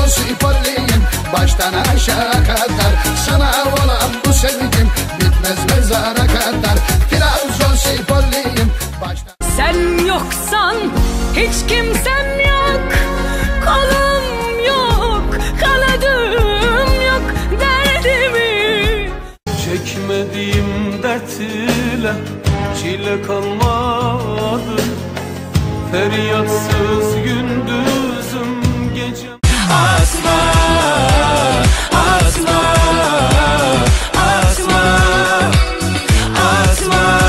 Trabzon sporluyum baştan aşağı kadar. Sana olan bu sevgim bitmez mezara kadar. Trabzon sporluyum baştan. Sen yoksan hiç kimsem yok. Kolum yok, kanadım yok, derdimi çekmediğim dert ile çile kalmadı. Feryatsız gündüzüm gecem. Asma, asma, asma, asma,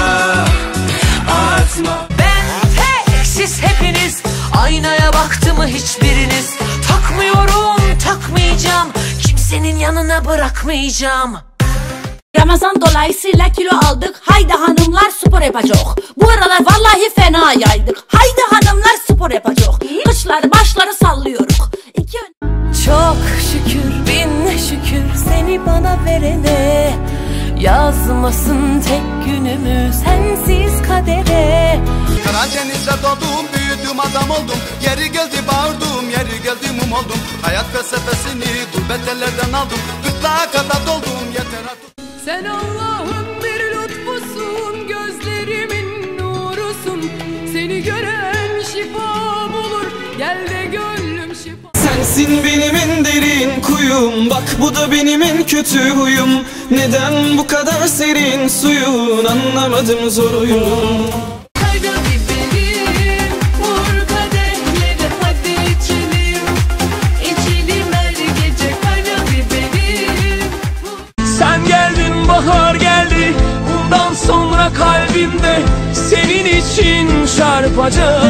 asma. Ben tek, siz hepiniz. Aynaya baktı mı hiçbiriniz? Takmıyorum, takmayacağım. Kimsenin yanına bırakmayacağım. Ramazan dolayısıyla kilo aldık. Haydi hanımlar spor yapacak. Bu aralar vallahi fena yaydık. Haydi hanımlar spor yapacak. Kışları başları sallıyoruz. Çok şükür, bin şükür seni bana verene. Yazmasın tek günümü sensiz kadere. Karadeniz'de doğdum, büyüdüm, adam oldum. Yeri geldi bağırdım, yeri geldi mum oldum. Hayat felsefesini gurbet ellerden aldım. Gırtlağa kadar doldum, yeter artık. Sen Allah'ın bir lütfusun, gözlerimin nurusun. Seni gören şifa bulur, gel de gönlüm şifa. Sensin benim en derin kuyum, bak bu da benim en kötü huyum. Neden bu kadar serin suyun, anlamadım zor oyun. Haydi biberim, vur kadehleri, hadi içelim. İçelim her gece, haydi biberim. Sen geldin, bahar geldi. Bundan sonra kalbimde senin için çarpacak.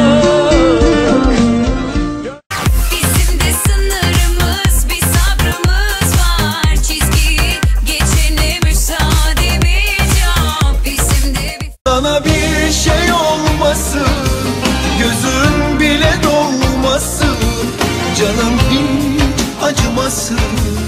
Bizim de sınırımız, bir sabrımız var. Çizgiyi geçene müsaademiz yok. Bizim de bir... Sana bir şey olmasın, gözün bile dolmasın, canım hiç acımasın.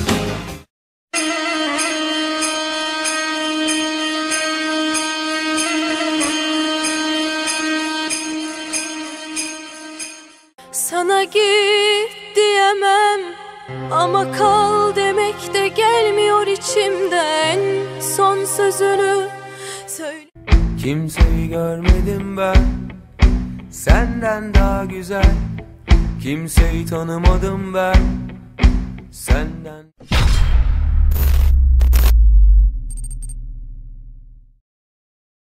Sana git diyemem ama kal demek de gelmiyor içimden. Son sözünü söyle. Kimseyi görmedim ben senden daha güzel. Kimseyi tanımadım ben senden.